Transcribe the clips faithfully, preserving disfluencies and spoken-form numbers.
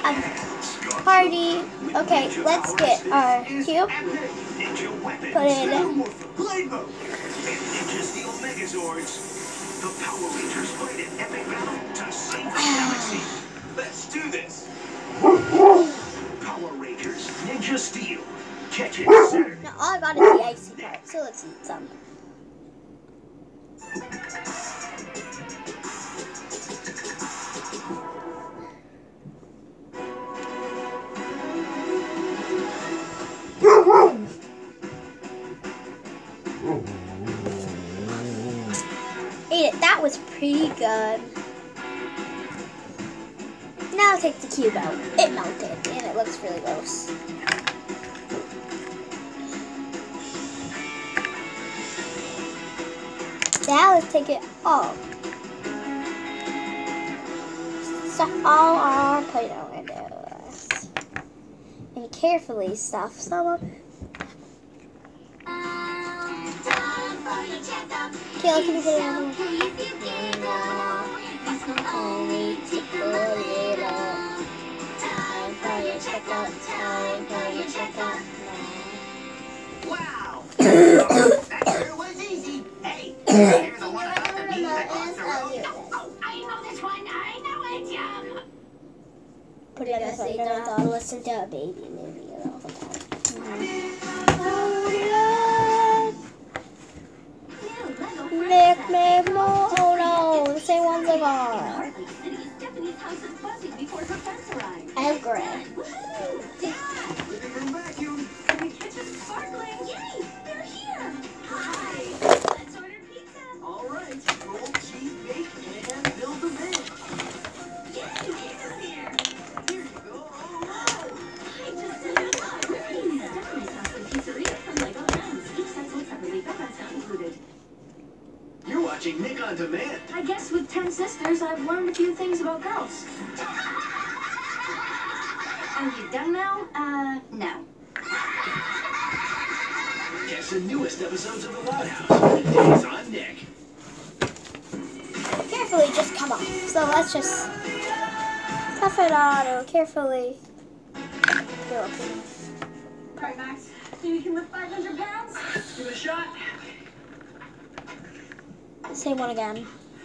um, party. Okay, let's get our cube. Put it in. The Power Rangers fight an epic battle to save the galaxy. Let's do this. Power Rangers Ninja Steel. Catch it Saturday. Now all I got is the icy part, so let's eat some. Ate it. That was pretty good. Now I'll take the cube out. It melted and it looks really gross. Now let's take it all. Stuff all our Play-Doh into this. And carefully stuff some of it. Kayla, can you put it on? Only to put it on. Time for your checkup. Time for your checkup now. Wow! That sure was easy. Hey, here's the one about the knee that crossed the road. Oh, I know this one. I know it, Yum. Put it on the phone. I'll listen to a baby movie all the time. Make me more. Oh no, the same ones I got. I have gray. All right, roll, cheese, bake, and build the man. Yay, Pizza's here. Here you go. All right. I just did it. Stephanie's house and pizzeria from Lego Friends. Each set sold separately, but that's not included. You're watching Nick on Demand. I guess with ten sisters, I've learned a few things about girls. Are you done now? Uh, no. Catch the newest episodes of The Loud House. Weekdays on Nick. Carefully just come off. So let's just stuff it on and carefully go up. Alright, Max. Think you can lift five hundred pounds? Give it a shot. Same one again.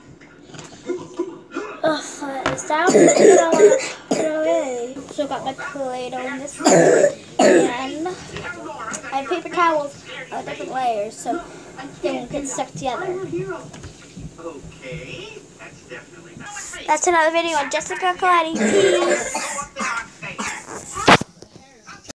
Ugh, foot is down. I don't want to throw away. So got my Play-Doh in this one. And I have paper towels of different layers so they won't get stuck together. Okay, that's definitely not. That's another video on Jessica Colati. Peace.